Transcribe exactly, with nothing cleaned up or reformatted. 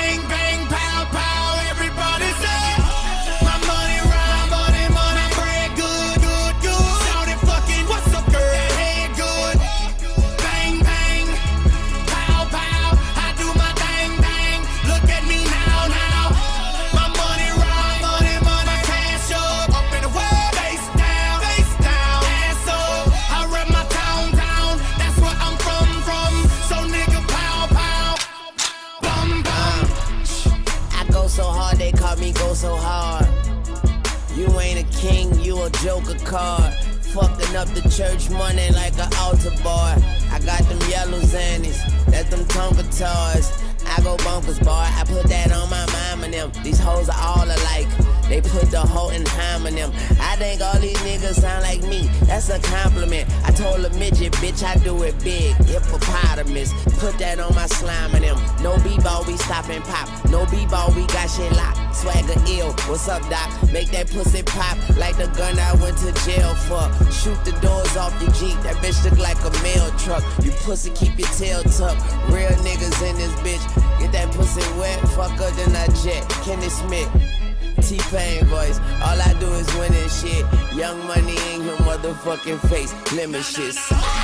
bang, bang, pow, pow. Everybody say, my money rhyme, money, money, bread good, good, good. Shout it fucking, what's up, girl? That head good. Bang, bang, pow, pow. I do my thing, bang. Look at me now, now. My money rhyme, money, money, cash up. Up in the world, face down, face down, ass up. I rep my town, down. That's where I'm from, from. So nigga, pow, pow. Bum, bum. I go so hard, they call me go so hard. You ain't a king, you a joker card. Fucking up the church money like an altar boy. I got them yellow zannies, that's them Tonka toys. I go bonkers, boy, I put that on my mom and them. These hoes are all alike, they put the hoe in ham in them. I think all these niggas sound like me, that's a compliment. I told a midget, bitch, I do it big, hippopotamus. Put that on my slime and them. No b-ball, we stop and pop. No b-ball, we got shit locked. Swagger ill, what's up, doc? Make that pussy pop like the gun I went to jail for. Shoot the doors off your Jeep, that bitch look like a mail truck. You pussy, keep your tail tucked. Real niggas in this bitch, get that pussy wet, fuck her then I jet. Kenny Smith, T-Pain voice, all I do is win and shit. Young money in your motherfucking face, lemon shit.